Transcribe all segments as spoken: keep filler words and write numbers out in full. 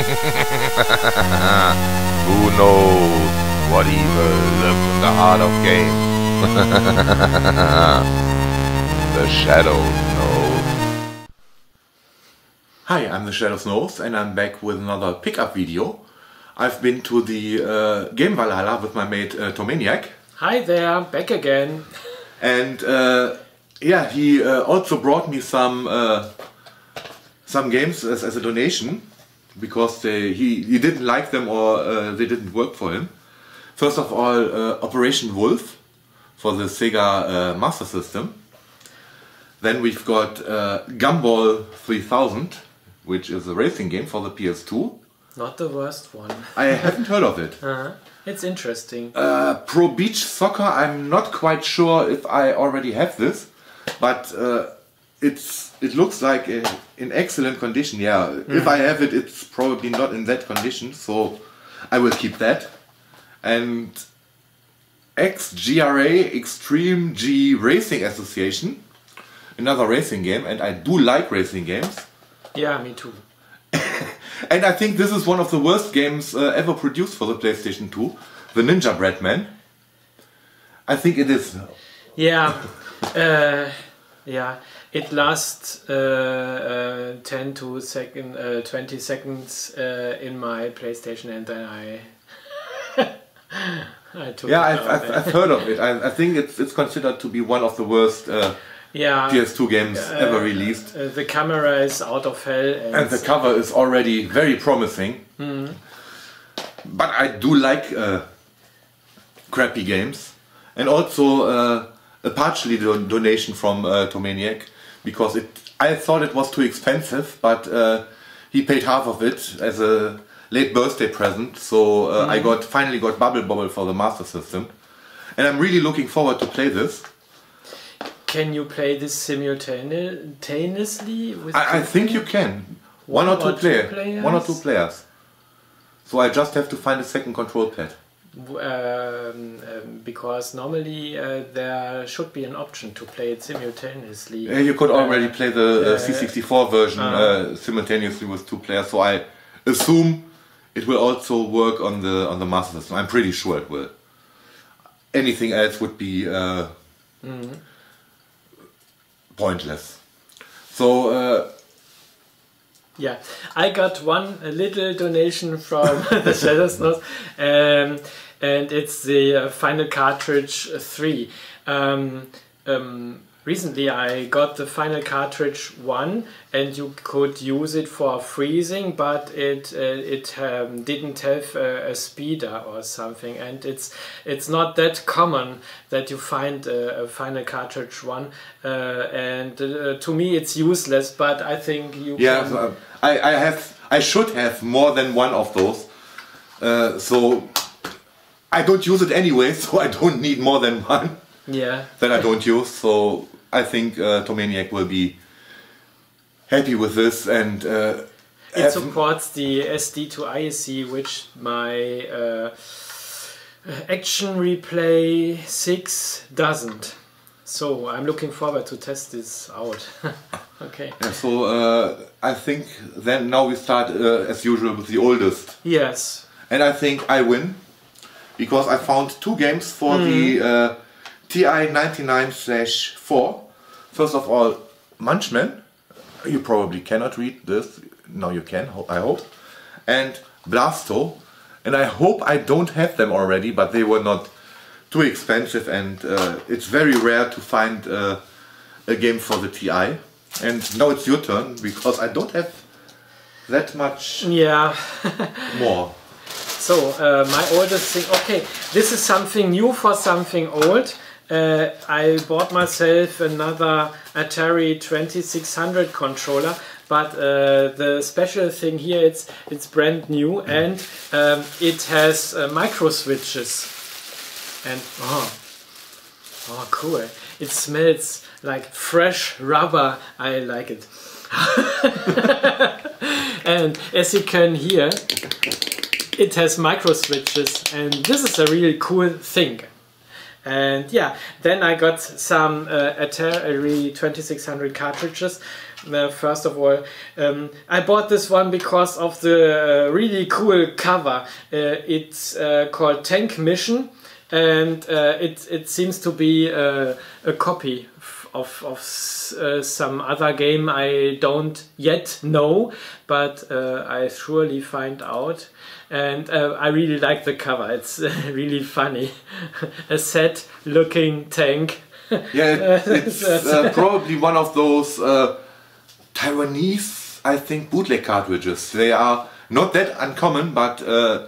Who knows what evil lurks in the heart of games? The Shadows knows. Hi, I'm the Shadows Knows and I'm back with another pickup video. I've been to the uh, Game Valhalla with my mate uh, Tomaniac. Hi there, back again. And uh, yeah, he uh, also brought me some uh, some games as, as a donation because they, he, he didn't like them or uh, they didn't work for him. First of all, uh, Operation Wolf for the Sega uh, Master System. Then we've got uh, Gumball three thousand, which is a racing game for the P S two. Not the worst one. I haven't heard of it. Uh-huh. It's interesting. Uh, Pro Beach Soccer, I'm not quite sure if I already have this, but uh, it's it looks like a, in excellent condition. Yeah, mm. If I have it, it's probably not in that condition, so I will keep that. And X G R A, Extreme G Racing Association, another racing game, and I do like racing games. Yeah, me too. And I think this is one of the worst games uh, ever produced for the PlayStation two, the Ninja Bread Man. I think it is. Yeah, uh, yeah. It lasts uh, uh, ten to second, uh, twenty seconds uh, in my PlayStation, and then I, I took yeah, it I've, out. I've, I've heard of it. I, I think it's it's considered to be one of the worst uh, yeah, P S two games uh, ever released. Uh, the camera is out of hell, and, and the cover is already very promising. Mm-hmm. But I do like uh, crappy games, and also uh, a partially don donation from uh, Tomaniac, because it I thought it was too expensive, but uh, he paid half of it as a late birthday present. So uh, mm-hmm. I got finally got Bubble Bobble for the Master System, and I'm really looking forward to play this. Can you play this simultaneously with I, I think you can. One, one or two, or player, two players? One or two players. So I just have to find a second control pad. Um, um, because normally uh, there should be an option to play it simultaneously. Yeah, you could already uh, play the uh, uh, C sixty-four version uh, uh, simultaneously with two players. So I assume it will also work on the on the Master System. I'm pretty sure it will. Anything else would be uh, mm-hmm. pointless. So uh, yeah, I got one a little donation from the Shadows Knows, um, and it's the uh, Final Cartridge three. Um, um, recently I got the Final Cartridge one, and you could use it for freezing, but it uh, it um, didn't have a, a speeder or something, and it's it's not that common that you find a, a Final Cartridge one, uh, and uh, to me it's useless. But I think you yeah, can. So I I have I should have more than one of those, uh, so I don't use it anyway, so I don't need more than one. Yeah. That I don't use, so I think uh, Tomaniac will be happy with this, and uh, it supports the S D to I S C, which my uh, Action Replay six doesn't. So I'm looking forward to test this out. Okay. Yeah, so uh, I think then now we start uh, as usual with the oldest. Yes. And I think I win because I found two games for mm. the uh, T I ninety-nine dash four. First of all, Munchman. You probably cannot read this. Now you can, I hope. And Blasto. And I hope I don't have them already, but they were not too expensive, and uh, it's very rare to find uh, a game for the T I. And now it's your turn, because I don't have that much yeah. more. So, uh, my oldest thing, okay, this is something new for something old. Uh, I bought myself another Atari twenty-six hundred controller, but uh, the special thing here, it's it's brand new, and um, it has uh, micro switches. And oh, oh, cool! It smells like fresh rubber. I like it. And as you can hear, it has micro switches, and this is a really cool thing. And yeah, then I got some uh, Atari twenty-six hundred cartridges uh, first of all, um, I bought this one because of the uh, really cool cover. Uh, it's uh, called Tank Mission, and uh, it it seems to be uh, a copy of of uh, some other game I don't yet know, but uh, I surely find out. And uh, I really like the cover. It's uh, really funny. A sad-looking tank. Yeah, it, it's uh, probably one of those uh, Taiwanese, I think, bootleg cartridges. They are not that uncommon, but uh,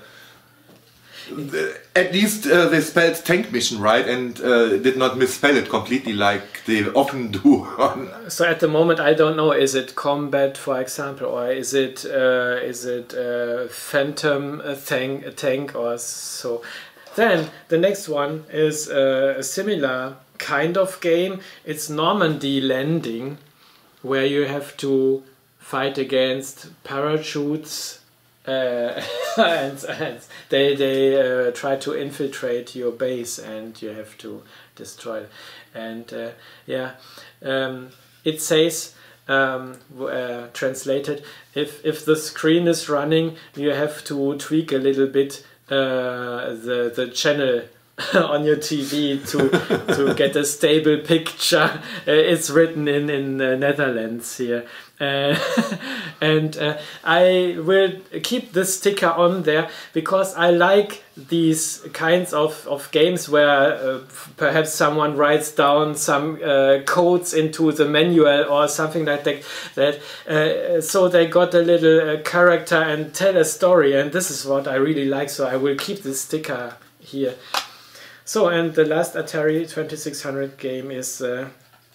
at least uh, they spelled Tank Mission right and uh, did not misspell it completely like they often do. So at the moment I don't know, is it Combat, for example, or is it uh, is it uh, Phantom a tank, a tank or so. Then the next one is uh, a similar kind of game. It's Normandy Landing, where you have to fight against parachutes. Uh, and, and they they uh, try to infiltrate your base, and you have to destroy it. And uh, yeah, um, it says um, uh, translated, if if the screen is running, you have to tweak a little bit uh, the the channel on your T V to to get a stable picture. Uh, it's written in in the Netherlands here. Uh, and uh, I will keep this sticker on there because I like these kinds of, of games where uh, perhaps someone writes down some uh, codes into the manual or something like that, that uh, so they got a little uh, character and tell a story, and this is what I really like, so I will keep this sticker here. So, and the last Atari twenty-six hundred game is uh,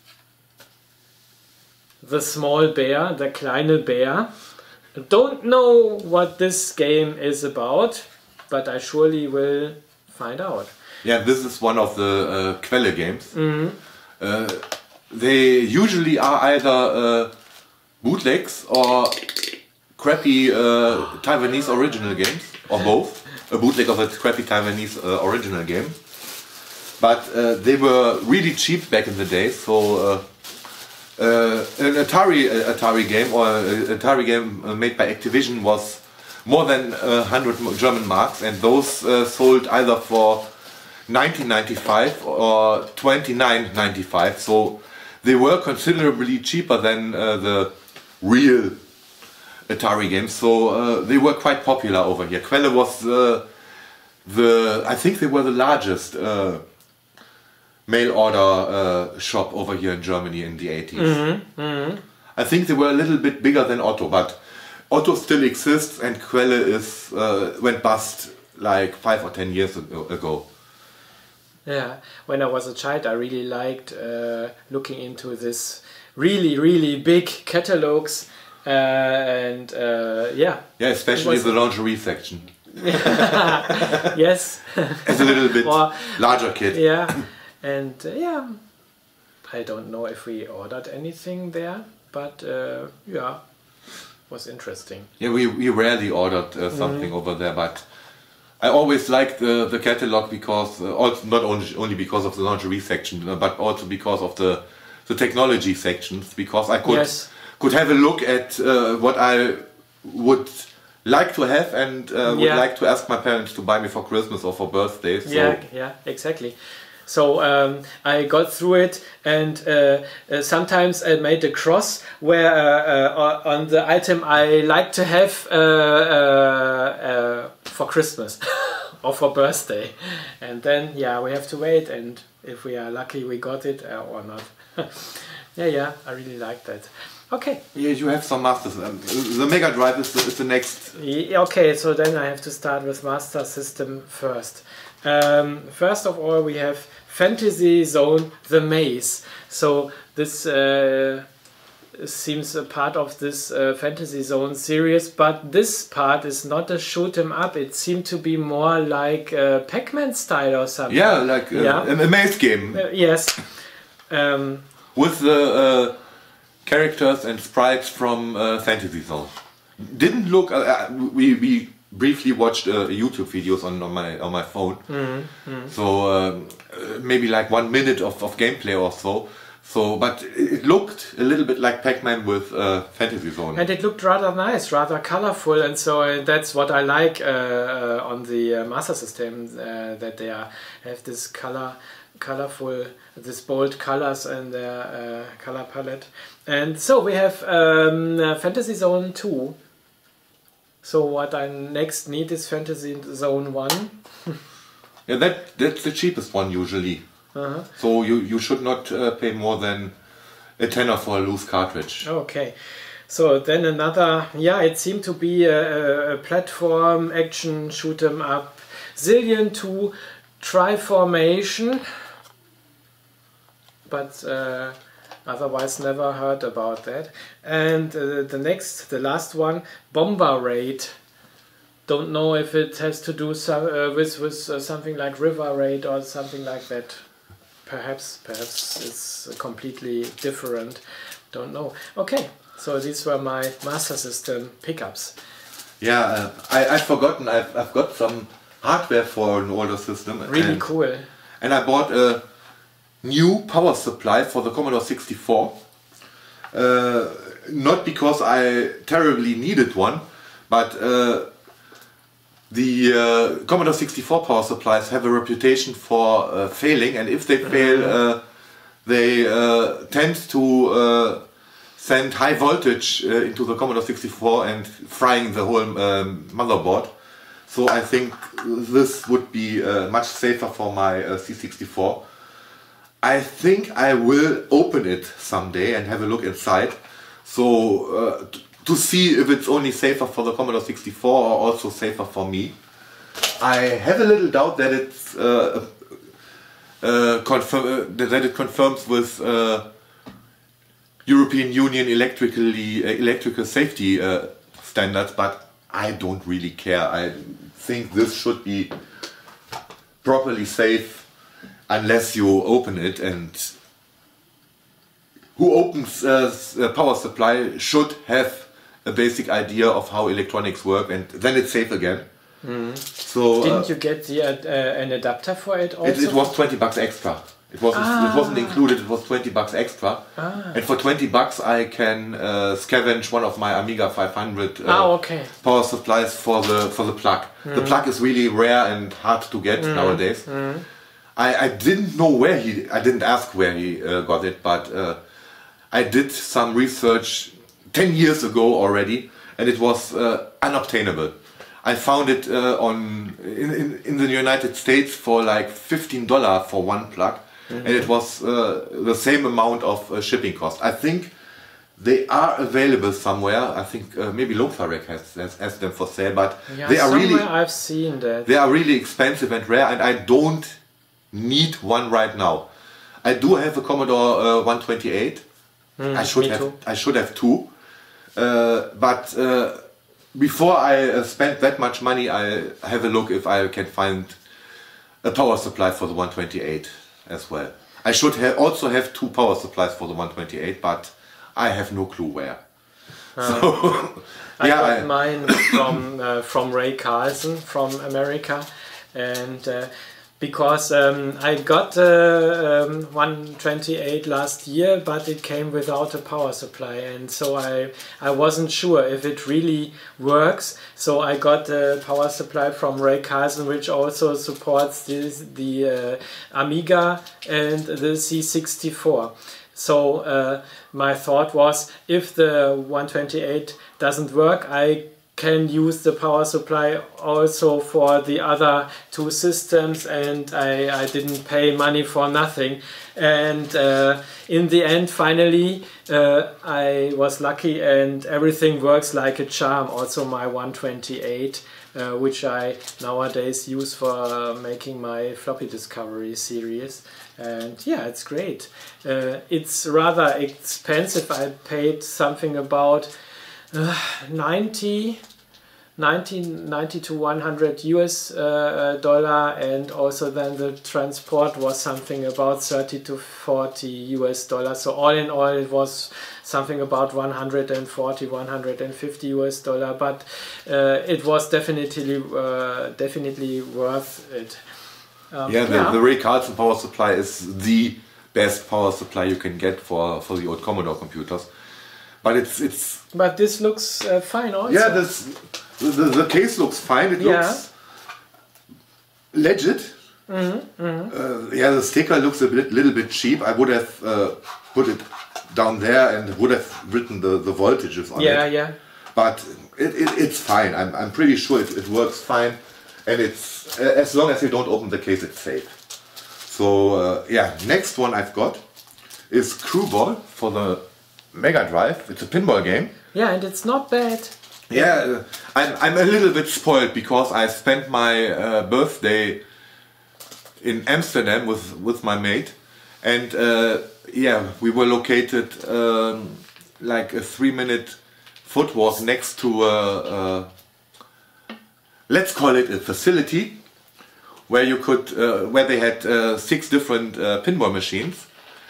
The Small Bear, the Kleine Bär. Don't know what this game is about, but I surely will find out. Yeah, this is one of the uh, Quelle games. Mm-hmm. uh, they usually are either uh, bootlegs or crappy uh, Taiwanese original games, or both. A bootleg of a crappy Taiwanese uh, original game. But uh, they were really cheap back in the day, so uh, uh, an Atari uh, Atari game or an Atari game uh, made by Activision was more than a hundred German marks, and those uh, sold either for nineteen ninety-five or twenty-nine ninety-five. So they were considerably cheaper than uh, the real Atari games. So uh, they were quite popular over here. Quelle was uh, the I think they were the largest Uh, mail order uh, shop over here in Germany in the eighties. Mm-hmm, mm-hmm. I think they were a little bit bigger than Otto, but Otto still exists, and Quelle is uh, went bust like five or ten years ago. Yeah, when I was a child, I really liked uh, looking into this really, really big catalogs, uh, and uh, yeah. Yeah, especially the lingerie section. Yes. As a little bit or, larger kid. Yeah. And uh, yeah, I don't know if we ordered anything there, but uh, yeah, was interesting. Yeah, we, we rarely ordered uh, something mm-hmm. over there, but I always liked the, the catalog because, uh, also not only, only because of the lingerie section, uh, but also because of the, the technology sections, because I could, yes. could have a look at uh, what I would like to have and uh, would yeah. like to ask my parents to buy me for Christmas or for birthday. So. Yeah, yeah, exactly. So um, I got through it, and uh, uh, sometimes I made a cross where uh, uh, on the item I like to have uh, uh, uh, for Christmas or for birthday, and then yeah, we have to wait, and if we are lucky we got it uh, or not. yeah, yeah, I really like that. Okay. Yeah, you have some masters. Um, the Mega Drive is the, is the next. Yeah, okay, so then I have to start with Master System first. Um, first of all, we have Fantasy Zone The Maze. So this uh, seems a part of this uh, Fantasy Zone series, but this part is not a shoot 'em up. It seemed to be more like uh, Pac-Man style or something. Yeah, like uh, yeah. a maze game. Uh, yes. Um, With the uh, characters and sprites from uh, Fantasy Zone. Didn't look. Uh, we we briefly watched uh, YouTube videos on, on my on my phone. mm-hmm. So um, uh, maybe like one minute of, of gameplay or so. So, but it looked a little bit like Pac-Man with uh, Fantasy Zone. And it looked rather nice, rather colorful, and so uh, that's what I like uh, uh, on the uh, Master System, uh, that they are, have this color, colorful, this bold colors in their uh, color palette. And so we have um, uh, Fantasy Zone two. So what I next need is Fantasy Zone one. Yeah, that that's the cheapest one usually. Uh-huh. So you, you should not uh, pay more than a tenner for a loose cartridge. Okay, so then another, yeah, it seemed to be a, a platform action shoot 'em up, Zillion two Triformation, but uh, otherwise never heard about that. And uh, the next, the last one, Bomber Raid. Don't know if it has to do some, uh, with, with uh, something like River Raid or something like that. Perhaps, perhaps it's completely different. Don't know. Okay, so these were my Master System pickups. Yeah, uh, I, I've forgotten. I've, I've got some hardware for an older system. Really and, cool. And I bought a new power supply for the Commodore sixty-four. Uh, not because I terribly needed one, but uh, the uh, Commodore sixty-four power supplies have a reputation for uh, failing, and if they fail, uh, they uh, tend to uh, send high voltage uh, into the Commodore sixty-four and frying the whole um, motherboard. So I think this would be uh, much safer for my uh, C sixty-four. I think I will open it someday and have a look inside. So uh, to see if it's only safer for the Commodore sixty-four or also safer for me. I have a little doubt that it's uh, uh, confirm uh, that it confirms with uh, European Union electrically uh, electrical safety uh, standards, but I don't really care. I think this should be properly safe unless you open it, and who opens uh, a power supply should have a basic idea of how electronics work, and then it's safe again. Mm. So didn't uh, you get the, uh, an adapter for it also? It, it was twenty bucks extra. It wasn't. Ah. It wasn't included. It was twenty bucks extra. Ah. And for twenty bucks, I can uh, scavenge one of my Amiga five hundred uh, ah, okay. power supplies for the for the plug. Mm. The plug is really rare and hard to get mm. nowadays. Mm. I, I didn't know where he. I didn't ask where he uh, got it, but uh, I did some research ten years ago already, and it was uh, unobtainable. I found it uh, on in, in in the United States for like fifteen dollars for one plug, mm-hmm. and it was uh, the same amount of uh, shipping cost. I think they are available somewhere. I think uh, maybe Longfarek has, has has them for sale, but yeah, they are really I've seen that. They are really expensive and rare, and I don't need one right now. I do have a Commodore uh, one twenty-eight. Mm, I should have too. I should have two, uh, but. Uh, Before I uh, spend that much money, I have a look if I can find a power supply for the one twenty-eight as well. I should ha also have two power supplies for the one twenty-eight, but I have no clue where. Uh, so, I yeah, got I, mine from uh, from Ray Carlson from America, and uh, because um, I got the uh, um, one twenty-eight last year, but it came without a power supply, and so I I wasn't sure if it really works. So I got the power supply from Ray Carlson, which also supports this, the uh, Amiga and the C sixty-four. So uh, my thought was, if the one twenty-eight doesn't work, I can use the power supply also for the other two systems, and I, I didn't pay money for nothing. And uh, in the end, finally, uh, I was lucky and everything works like a charm. Also my one twenty-eight, uh, which I nowadays use for making my Floppy Discovery series. And yeah, it's great. Uh, it's rather expensive. I paid something about uh, ninety to one hundred U S uh, dollar, and also then the transport was something about thirty to forty U S dollars. So all in all, it was something about one hundred forty, one hundred fifty U S dollar. But uh, it was definitely uh, definitely worth it. Um, yeah, the, yeah. the Ray Carlson power supply is the best power supply you can get for, for the old Commodore computers. But it's it's. But this looks uh, fine also. Yeah, this the, the case looks fine. It Yeah. looks legit. Mm-hmm, mm-hmm. Uh, yeah, the sticker looks a bit, little bit cheap. I would have uh, put it down there and would have written the, the voltages on Yeah, it. yeah. But it, it, it's fine. I'm, I'm pretty sure it, it works fine. And it's uh, as long as you don't open the case, it's safe. So uh, yeah, next one I've got is Screwball for the Mega Drive. It's a pinball game. Yeah, and it's not bad. Yeah, uh, I'm, I'm a little bit spoiled because I spent my uh, birthday in Amsterdam with, with my mate. And uh, yeah, we were located um, like a three minute foot walk next to a, a, let's call it a facility where you could, uh, where they had uh, six different uh, pinball machines.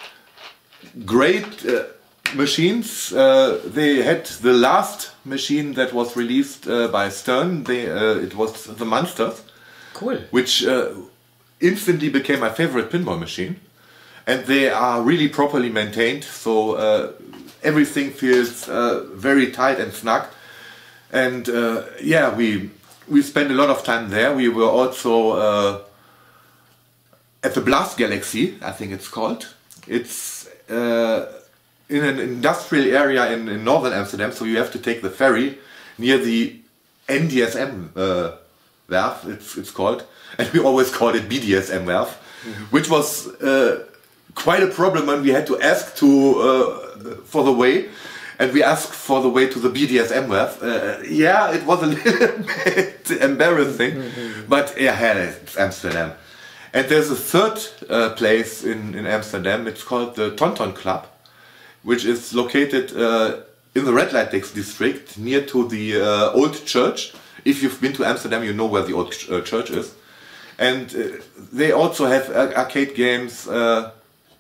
Great uh, machines. Uh, they had the last machine that was released uh, by Stern. They, uh, it was the Monsters. Cool. Which uh, instantly became my favorite pinball machine. And they are really properly maintained, so uh, everything feels uh, very tight and snug. And uh, yeah, we we spent a lot of time there. We were also uh, at the Blast Galaxy, I think it's called. It's uh, in an industrial area in, in northern Amsterdam, so you have to take the ferry near the N D S M uh, Werf, it's, it's called. And we always called it B D S M Werf, mm-hmm. which was uh, quite a problem when we had to ask to uh, for the way. And we asked for the way to the B D S M Werf. Uh, yeah, it was a little bit embarrassing, mm-hmm. but yeah, it's Amsterdam. And there's a third uh, place in, in Amsterdam, it's called the Tonton Club, which is located uh, in the Red Light District, near to the uh, old church. If you've been to Amsterdam, you know where the old ch uh, church is. And uh, they also have uh, arcade games uh,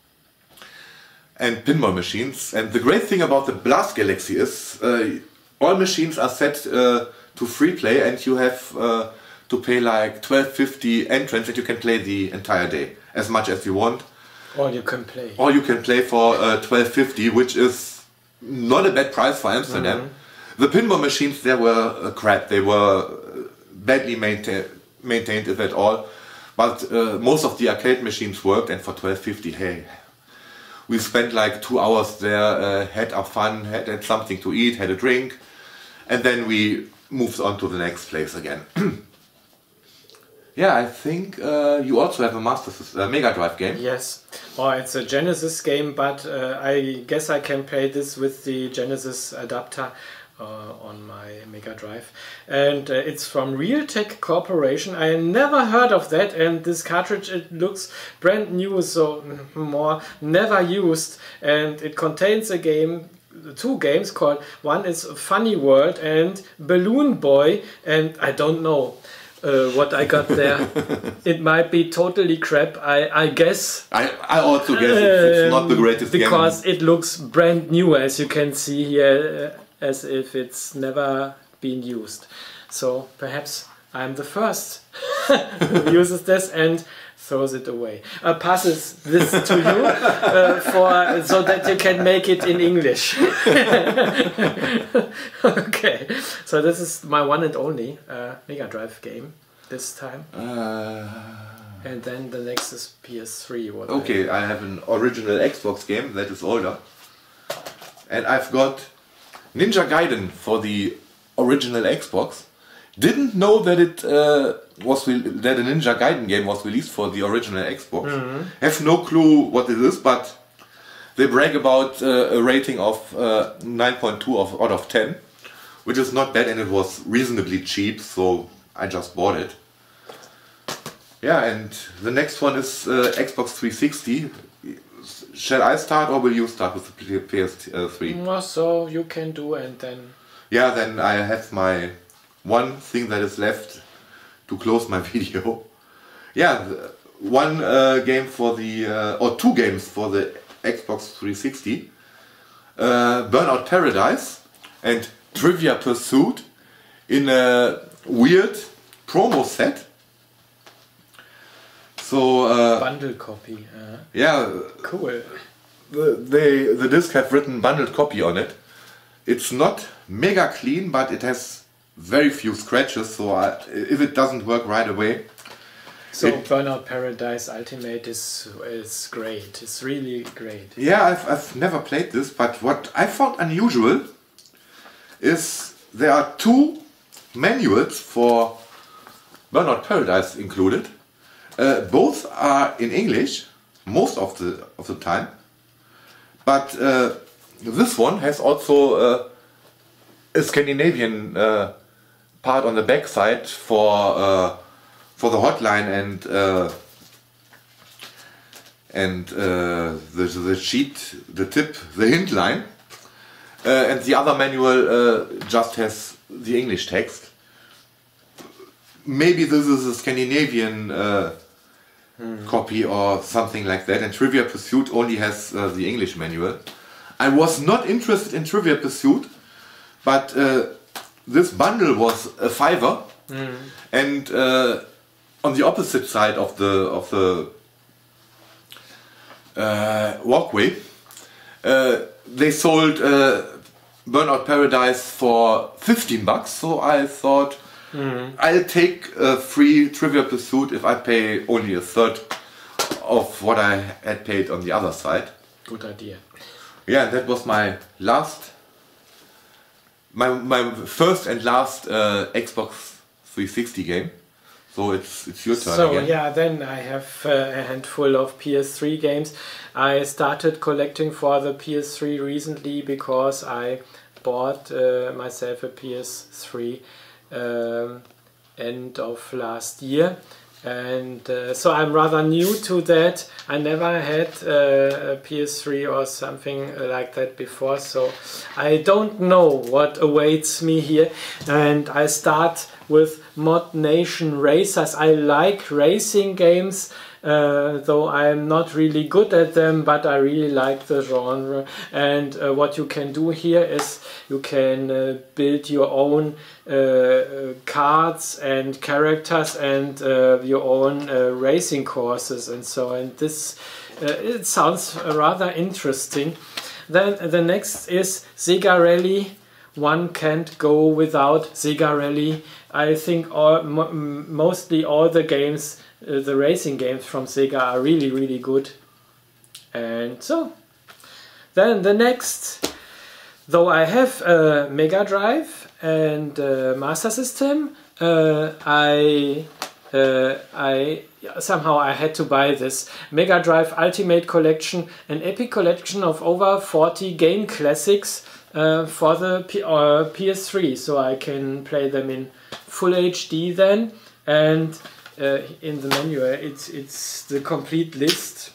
and pinball machines. And the great thing about the Blast Galaxy is uh, all machines are set uh, to free play, and you have uh, to pay like twelve fifty entrance, and you can play the entire day as much as you want. All you can play. All you can play for uh, twelve fifty, which is not a bad price for Amsterdam. Mm-hmm. The pinball machines there were uh, crap. They were badly maintained, maintained if at all. But uh, most of the arcade machines worked, and for twelve fifty, hey, we spent like two hours there, uh, had our fun, had, had something to eat, had a drink, and then we moved on to the next place again. Yeah, I think uh, you also have a Master System, uh, Mega Drive game. Yes, well, it's a Genesis game, but uh, I guess I can play this with the Genesis adapter uh, on my Mega Drive. And uh, it's from Realtek Corporation. I never heard of that, and this cartridge, it looks brand new, so more never used. And it contains a game, two games called, one is Funny World and Balloon Boy, and I don't know Uh, what I got there. It might be totally crap, I, I guess. I, I also guess it's, it's not the greatest because game. Because it looks brand new, as you can see here, uh, as if it's never been used. So perhaps I'm the first who uses this and throws it away. Uh, passes this to you uh, for so that you can make it in English. Okay, so this is my one and only uh, Mega Drive game this time. Uh, and then the next is P S three. What okay, I, I have an original Xbox game that is older. And I've got Ninja Gaiden for the original Xbox. Didn't know that it uh, was that a Ninja Gaiden game was released for the original Xbox. Mm-hmm. Have no clue what it is, but they brag about uh, a rating of uh, nine point two of, out of ten, which is not bad, and it was reasonably cheap, so I just bought it. Yeah, and the next one is uh, Xbox three sixty. Shall I start, or will you start with the P S three? Well, so you can do, and then... Yeah, then I have my one thing that is left to close my video. Yeah, one uh, game for the, uh, or two games for the Xbox three sixty. Uh, Burnout Paradise and Trivia Pursuit in a weird promo set. So uh, Bundle copy. Uh, yeah, cool. the, they the disc have written bundled copy on it. It's not mega clean, but it has very few scratches. So I, if it doesn't work right away. So it, Burnout Paradise Ultimate is is great. It's really great. Yeah, I've I've never played this, but what I found unusual is there are two manuals for Burnout Paradise included. Uh, both are in English most of the of the time, but uh, this one has also uh, a Scandinavian uh, part on the back side for uh, for the hotline and uh, and uh, the the sheet, the tip, the hint line, uh, and the other manual uh, just has the English text. Maybe this is a Scandinavian uh, hmm. copy or something like that, and Trivial Pursuit only has uh, the English manual. I was not interested in Trivial Pursuit, but uh, this bundle was a fiver, mm. and uh, on the opposite side of the of the uh, walkway, uh, they sold uh, Burnout Paradise for fifteen bucks. So I thought. Mm. I'll take a free Trivial Pursuit if I pay only a third of what I had paid on the other side. Good idea. Yeah, that was my last, my my first and last uh, Xbox three sixty game. So it's it's your turn so, again. So yeah, then I have uh, a handful of P S three games. I started collecting for the P S three recently because I bought uh, myself a P S three. Um, end of last year, and uh, so I'm rather new to that. I never had uh, a P S three or something like that before, so I don't know what awaits me here. And I start with Mod Nation Racers. I like racing games, uh, though I'm not really good at them, but I really like the genre. And uh, what you can do here is you can uh, build your own uh, cards and characters and uh, your own uh, racing courses and so on. This uh, it sounds rather interesting. Then the next is Sega Rally. One can't go without Sega Rally. I think all, mo mostly all the games, uh, the racing games from Sega are really, really good. And so, then the next, though I have a Mega Drive and a Master System, uh, I, uh, I somehow I had to buy this Mega Drive Ultimate Collection, an epic collection of over forty game classics uh, for the P uh, P S three, so I can play them in full H D then. And uh, in the menu, it's it's the complete list.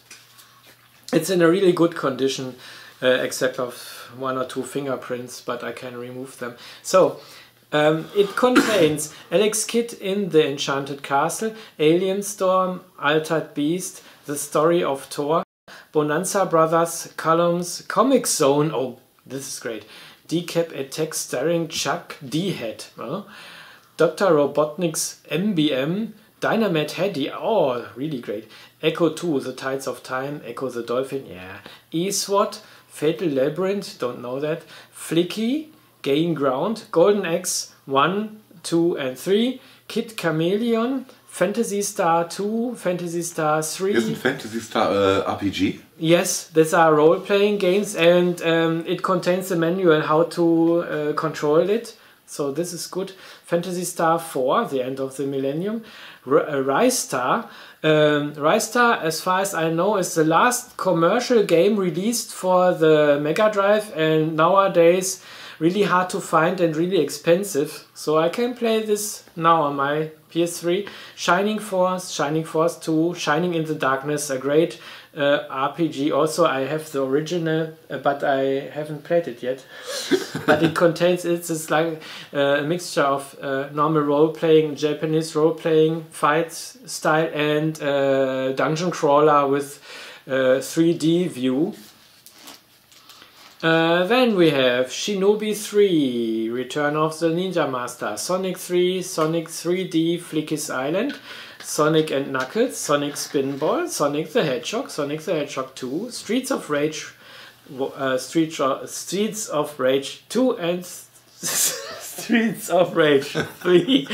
It's in a really good condition, uh, except of one or two fingerprints, but I can remove them. So. Um, it contains Alex Kidd in the Enchanted Castle, Alien Storm, Altered Beast, The Story of Thor, Bonanza Brothers, Columns, Comic Zone, oh, this is great, Decap Attack starring Chuck D-Head, uh, Doctor Robotnik's M B M, Dynamite Heady, oh, really great, Echo two, The Tides of Time, Echo the Dolphin, yeah, E-SWAT, Fatal Labyrinth, don't know that, Flicky, Gain Ground, Golden Axe one, two and three, Kid Chameleon, Phantasy Star two, Phantasy Star three. Isn't Phantasy Star uh, R P G? Yes, these are role-playing games, and um, it contains a manual how to uh, control it. So this is good. Phantasy Star four, The End of the Millennium. R uh, Rise Star. Um, Rise Star, as far as I know, is the last commercial game released for the Mega Drive, and nowadays really hard to find and really expensive. So I can play this now on my P S three. Shining Force, Shining Force two, Shining in the Darkness, a great uh, R P G. Also, I have the original, uh, but I haven't played it yet. But it contains, it's, it's like uh, a mixture of uh, normal role-playing, Japanese role-playing, fight style, and uh, dungeon crawler with uh, three D view. Uh, then we have Shinobi three, Return of the Ninja Master, Sonic three, Sonic three D Flicky's Island, Sonic and Knuckles, Sonic Spinball, Sonic the Hedgehog, Sonic the Hedgehog two, Streets of Rage, uh, Street, Streets of Rage two, and Streets of Rage three.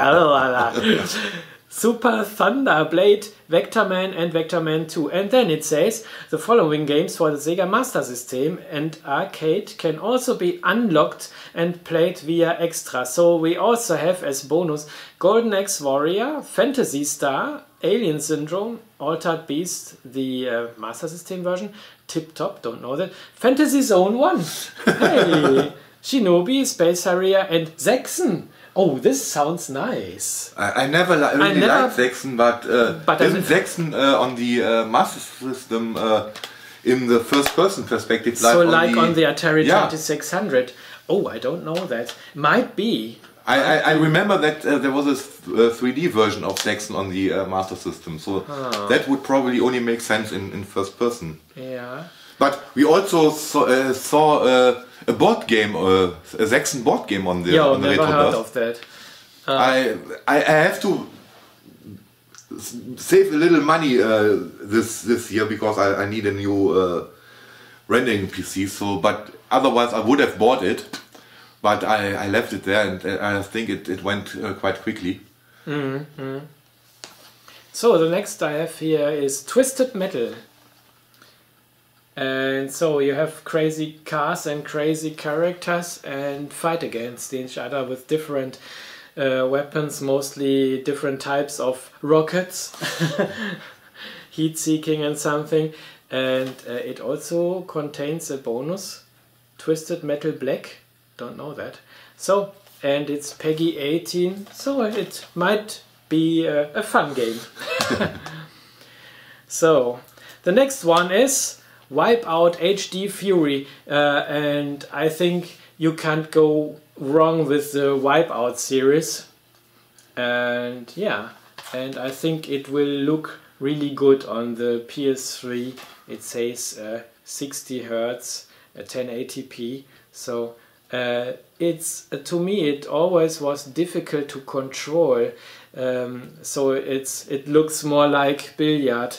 Super Thunder Blade, Vectorman and Vectorman two. And then it says, the following games for the Sega Master System and arcade can also be unlocked and played via extra. So we also have as bonus Golden Axe Warrior, Phantasy Star, Alien Syndrome, Altered Beast, the uh, Master System version, Tip Top, don't know that, Fantasy Zone one, hey, Shinobi, Space Harrier and Zaxxon. Oh, this sounds nice. I, I never li really never, liked Zaxxon, but, uh, but isn't Zaxxon uh, on the uh, Master System uh, in the first-person perspective? So like like on the, on the Atari yeah. twenty-six hundred. Oh, I don't know that. Might be. I, I, I remember that uh, there was a uh, three D version of Zaxxon on the uh, Master System, so huh. that would probably only make sense in, in first person. Yeah. But we also saw, uh, saw uh, a board game, uh, a Zaxxon board game on the, Yo, on the never Retro heard Burst. of that. Uh, I, I I have to s- save a little money uh, this this year because I, I need a new uh, rendering P C. So, but otherwise I would have bought it, but I, I left it there, and uh, I think it it went uh, quite quickly. Mm-hmm. So the next I have here is Twisted Metal. And so you have crazy cars and crazy characters and fight against each other with different uh, weapons, mostly different types of rockets, heat-seeking and something. And uh, it also contains a bonus, Twisted Metal Black, don't know that. So, and it's PEGI eighteen, so it might be a, a fun game. So, the next one is Wipeout H D Fury, uh, and I think you can't go wrong with the Wipeout series. And yeah, and I think it will look really good on the P S three. It says uh, sixty hertz, uh, ten eighty p. So uh, it's uh, to me it always was difficult to control. Um, so it's it looks more like billiard.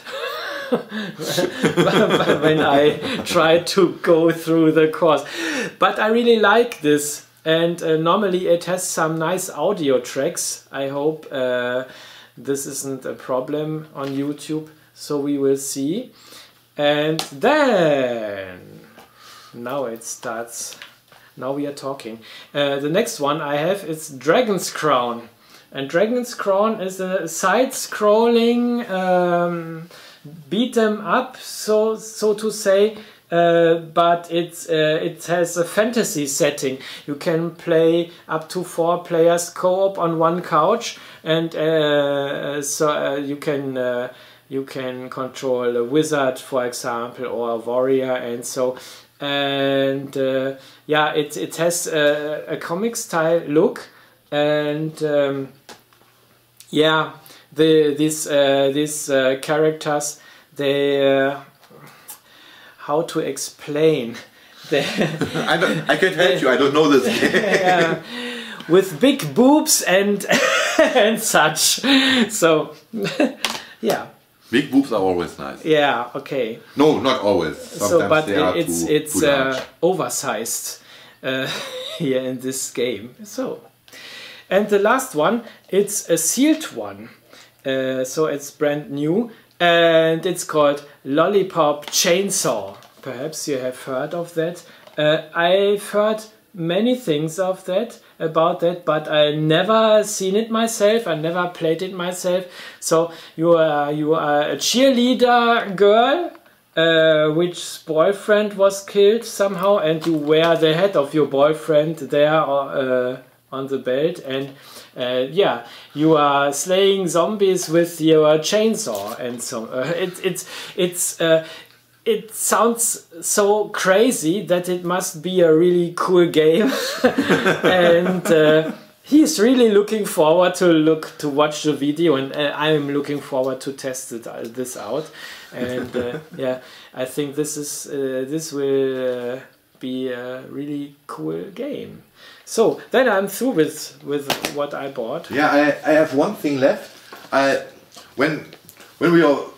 When I try to go through the course, but I really like this, and uh, normally it has some nice audio tracks. I hope uh, this isn't a problem on YouTube, so we will see. And then now it starts, now we are talking. Uh, the next one I have is Dragon's Crown, and Dragon's Crown is a side-scrolling um, beat 'em up, so so to say, uh, but it's uh, it has a fantasy setting. You can play up to four players co-op on one couch, and uh, so uh, you can uh, you can control a wizard, for example, or a warrior, and so. And uh, yeah, it it has a, a comic style look, and um, yeah. The these uh, these uh, characters, they uh, how to explain? They, I, don't, I can't help you. I don't know this game. yeah, with big boobs and and such. So yeah. Big boobs are always nice. Yeah. Okay. No, not always. Sometimes so, but they are it's too, it's too uh, large. oversized uh, here in this game. So, and the last one, it's a sealed one. Uh, so it's brand new, and it's called Lollipop Chainsaw. Perhaps you have heard of that. Uh, I've heard many things of that, about that, but I never seen it myself. I never played it myself. So you are you are a cheerleader girl, uh, which boyfriend was killed somehow, and you wear the head of your boyfriend there uh, on the belt, and Uh, yeah, you are slaying zombies with your chainsaw, and so uh, it, it's it's uh, it sounds so crazy that it must be a really cool game, and uh, he's really looking forward to look to watch the video, and uh, I'm looking forward to test it, uh, this out, and uh, yeah, I think this is uh, this will uh, be a really cool game. So then I'm through with with what I bought. Yeah, I, I have one thing left. I when when we are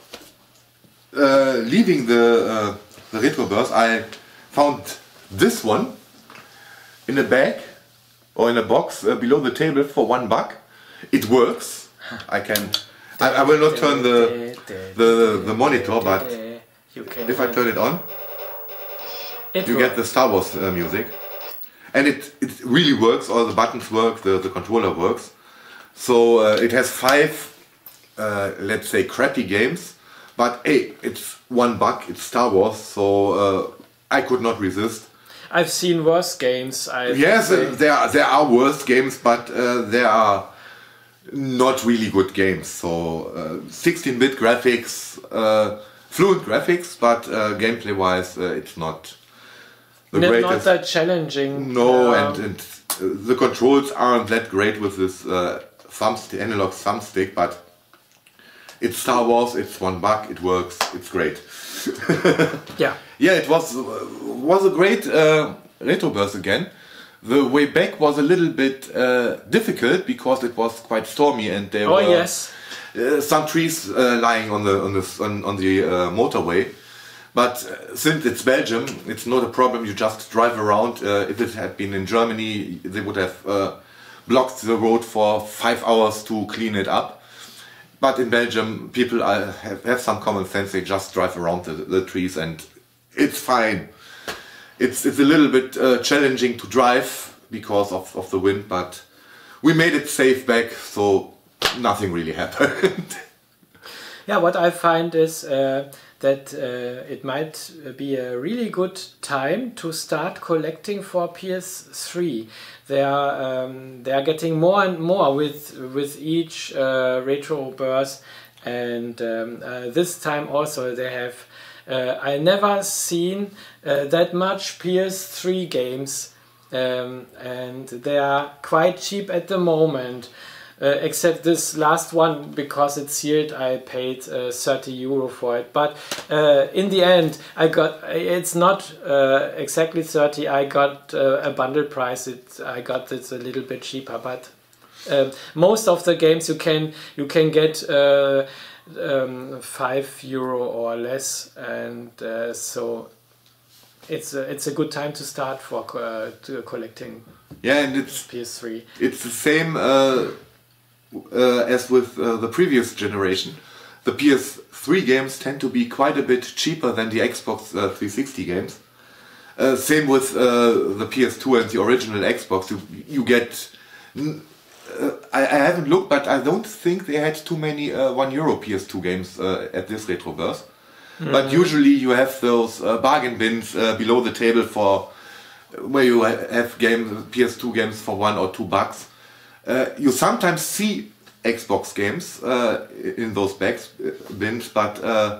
uh, leaving the uh, the Retroburst, I found this one in a bag or in a box uh, below the table for one buck. It works. I can. I, I will not turn the the the monitor, but you can if I turn it on, it you works. get the Star Wars uh, music, and it it really works. All the buttons work. The the controller works. So uh, it has five, uh, let's say, crappy games, but hey, it's one buck. It's Star Wars, so uh, I could not resist. I've seen worse games. I Yes, uh, there are, there are worse games, but uh, there are not really good games. So sixteen bit graphics, uh, fluent graphics, but uh, gameplay-wise, uh, it's not the not, greatest. not that challenging. No, Um, and, and uh, the controls aren't that great with this uh, thumbstick, analog thumbstick, but it's Star Wars. It's one buck. It works. It's great. yeah. Yeah, it was uh, was a great uh, Retroburst again. The way back was a little bit uh, difficult because it was quite stormy and there Oh were yes. uh, some trees uh, lying on the on the on, on the uh, motorway. But uh, since it's Belgium, it's not a problem. You just drive around. Uh, if it had been in Germany, they would have uh, blocked the road for five hours to clean it up. But in Belgium, people are, have, have some common sense. They just drive around the, the trees and it's fine. It's it's a little bit uh, challenging to drive because of, of the wind, but we made it safe back, so nothing really happened. Yeah, what I find is uh, that uh, it might be a really good time to start collecting for P S three. They are um, they are getting more and more with with each uh, Retroburst, and um, uh, this time also they have. Uh, I never seen uh, that much P S three games, um, and they are quite cheap at the moment. Uh, except this last one, because it's sealed, I paid uh, thirty euro for it. But uh, in the end, I got it's not uh, exactly thirty. I got uh, a bundle price. It I got it a little bit cheaper. But uh, most of the games you can you can get uh, um, five euro or less, and uh, so it's a, it's a good time to start for uh, to collecting. Yeah, and it's P S three. It's the same. Uh, Uh, as with uh, the previous generation. The P S three games tend to be quite a bit cheaper than the Xbox uh, three sixty games. Uh, same with uh, the P S two and the original Xbox. You, you get... Uh, I, I haven't looked, but I don't think they had too many uh, one euro P S two games uh, at this Retroburst. Mm-hmm. But usually you have those uh, bargain bins uh, below the table for where you have game, P S two games for one or two bucks. Uh, you sometimes see Xbox games uh, in those bags, uh, bins, but uh,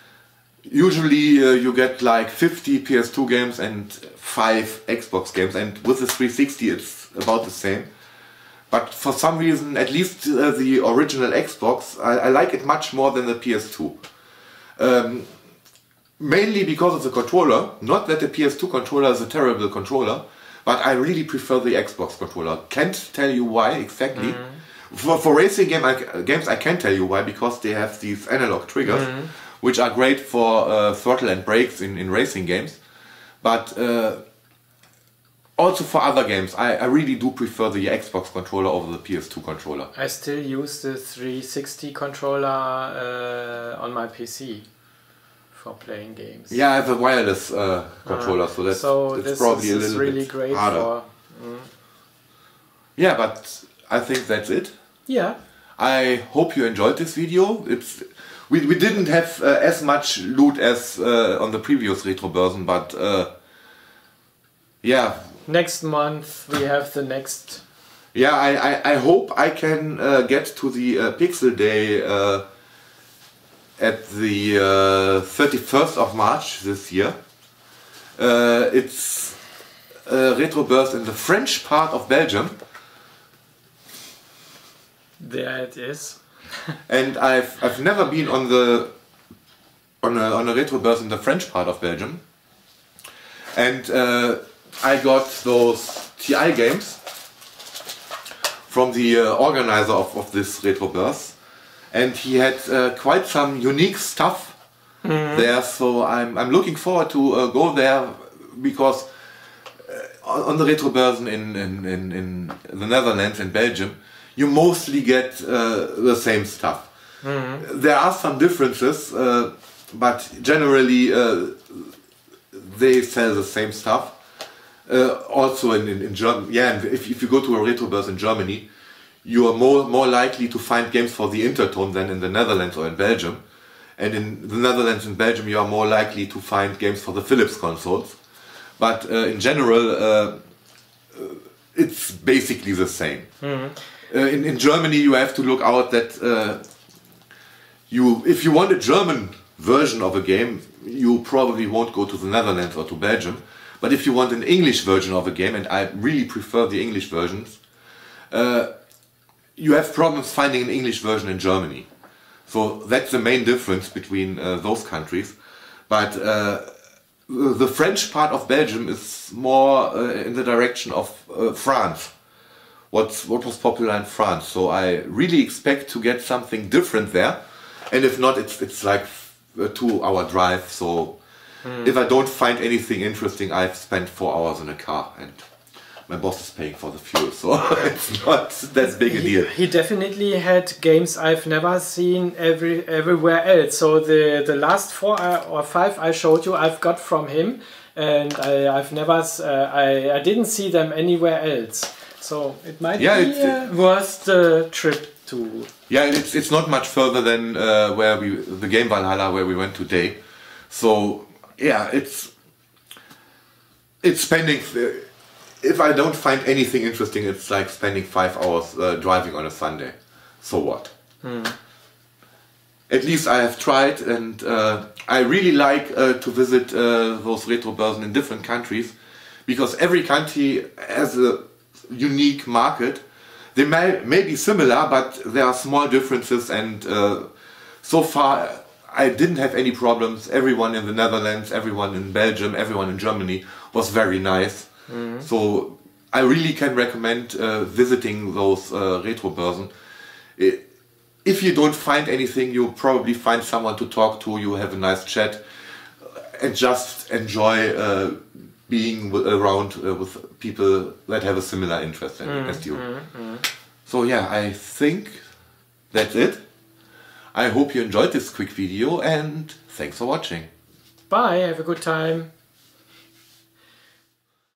usually uh, you get like fifty P S two games and five Xbox games, and with the three sixty it's about the same. But for some reason, at least uh, the original Xbox, I, I like it much more than the P S two. Um, mainly because of the controller, not that the P S two controller is a terrible controller, but I really prefer the Xbox controller. Can't tell you why exactly. Mm. For, for racing game, I, games, I can tell you why, because they have these analog triggers, mm. which are great for uh, throttle and brakes in, in racing games. But uh, also for other games, I, I really do prefer the Xbox controller over the P S two controller. I still use the three sixty controller uh, on my P C. For playing games. Yeah, I have a wireless uh, controller, uh, so that's so it's this probably is, a little really bit great harder. For, mm. Yeah, but I think that's it. Yeah. I hope you enjoyed this video. It's we we didn't have uh, as much loot as uh, on the previous Retroburst, but uh, yeah. Next month we have the next. Yeah, I I, I hope I can uh, get to the uh, Pixel Day. Uh, at the uh, thirty-first of March this year. Uh, it's a Retroburst in the French part of Belgium. There it is. And I've I've never been on the on a on a Retroburst in the French part of Belgium. And uh, I got those T I games from the uh, organizer of, of this Retroburst, and he had uh, quite some unique stuff mm-hmm. there, so I'm, I'm looking forward to uh, go there, because uh, on the Retroburst in, in, in, in the Netherlands and Belgium, you mostly get uh, the same stuff. Mm-hmm. There are some differences, uh, but generally uh, they sell the same stuff. Uh, also in, in, in Germany, yeah, and if, if you go to a Retroburst in Germany, you are more, more likely to find games for the Interton than in the Netherlands or in Belgium. And in the Netherlands and Belgium, you are more likely to find games for the Philips consoles. But uh, in general, uh, it's basically the same. Mm-hmm. uh, in, in Germany, you have to look out that uh, you, if you want a German version of a game, you probably won't go to the Netherlands or to Belgium. But if you want an English version of a game, and I really prefer the English versions, uh, you have problems finding an English version in Germany. So that's the main difference between uh, those countries. But uh, the French part of Belgium is more uh, in the direction of uh, France. What's, what was popular in France. So I really expect to get something different there. And if not, it's, it's like a two hour drive. So mm. if I don't find anything interesting, I've spent four hours in a car. And my boss is paying for the fuel, so it's not that big a deal. He, he definitely had games I've never seen every everywhere else. So the the last four or five I showed you, I've got from him, and I, I've never uh, I I didn't see them anywhere else. So it might yeah, be uh, worth the trip to. Yeah, it's it's not much further than uh, where we the Game Valhalla where we went today. So yeah, it's it's spending. Uh, If I don't find anything interesting, it's like spending five hours uh, driving on a Sunday. So what? Hmm. At least I have tried, and uh, I really like uh, to visit uh, those Retrobursten in different countries, because every country has a unique market. They may, may be similar, but there are small differences, and uh, so far I didn't have any problems. Everyone in the Netherlands, everyone in Belgium, everyone in Germany was very nice. Mm-hmm. So I really can recommend uh, visiting those uh, Retrobursten. If you don't find anything, you'll probably find someone to talk to, you have a nice chat, and just enjoy uh, being w around uh, with people that have a similar interest mm-hmm. as you. Mm-hmm. So yeah, I think that's it. I hope you enjoyed this quick video, and thanks for watching. Bye, have a good time.